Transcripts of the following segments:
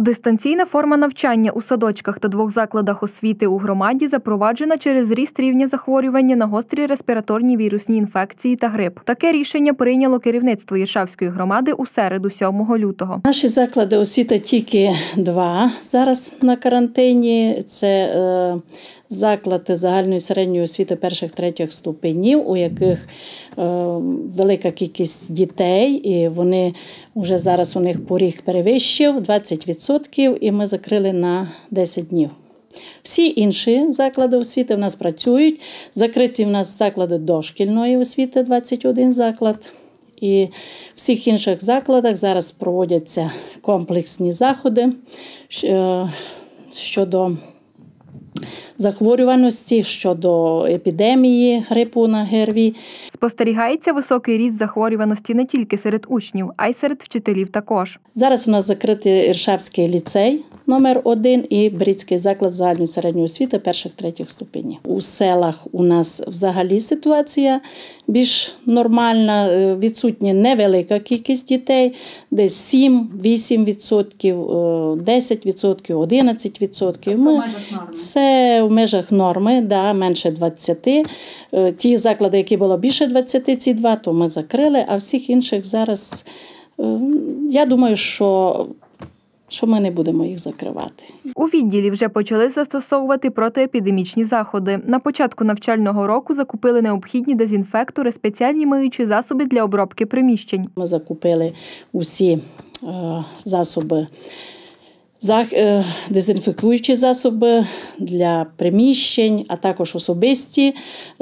Дистанційна форма навчання у садочках та двох закладах освіти у громаді запроваджена через ріст рівня захворювання на гострі респіраторні вірусні інфекції та грип. Таке рішення прийняло керівництво Іршавської громади у середу, 7 лютого. Наші заклади освіти тільки два зараз на карантині. Це заклади загальної середньої освіти перших-третіх ступенів, у яких велика кількість дітей, і вони вже зараз у них поріг перевищив 20%, і ми закрили на 10 днів. Всі інші заклади освіти в нас працюють. Закриті в нас заклади дошкільної освіти, 21 заклад. І в всіх інших закладах зараз проводяться комплексні заходи щодо захворюваності, щодо епідемії грипу на ГРВІ. Спостерігається високий ріст захворюваності не тільки серед учнів, а й серед вчителів також. Зараз у нас закритий Іршавський ліцей номер 1 і Брідський заклад загальної середньої освіти перших-третіх ступенів. У селах у нас взагалі ситуація більш нормальна, відсутня невелика кількість дітей, десь 7-8%, 10%, 11%. Це в межах норми, да, менше 20. Ті заклади, які було більше 20, ці два, то ми закрили, а всіх інших зараз, я думаю, що ми не будемо їх закривати. У відділі вже почали застосовувати протиепідемічні заходи. На початку навчального року закупили необхідні дезінфектори, спеціальні миючі засоби для обробки приміщень. Ми закупили усі засоби, дезінфікуючі засоби для приміщень, а також особисті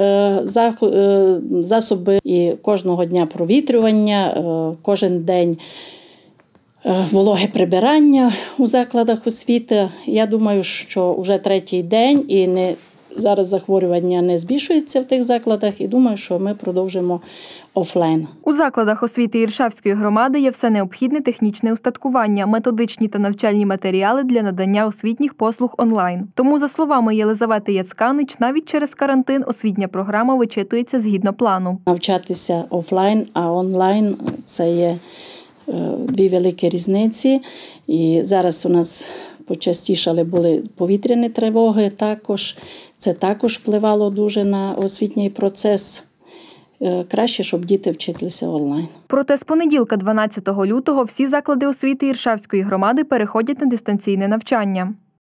засоби і кожного дня провітрювання, кожен день вологе прибирання у закладах освіти. Я думаю, що вже третій день і зараз захворювання не збільшується в тих закладах, і думаю, що ми продовжимо офлайн. У закладах освіти Іршавської громади є все необхідне технічне устаткування, методичні та навчальні матеріали для надання освітніх послуг онлайн. Тому, за словами Єлизавети Яцканич, навіть через карантин освітня програма вичитується згідно плану. Навчатися офлайн, а онлайн – це є дві великі різниці. І зараз у нас почастішали були повітряні тривоги також. Це також впливало дуже на освітній процес. Краще, щоб діти вчилися онлайн. Проте з понеділка, 12 лютого, всі заклади освіти Іршавської громади переходять на дистанційне навчання.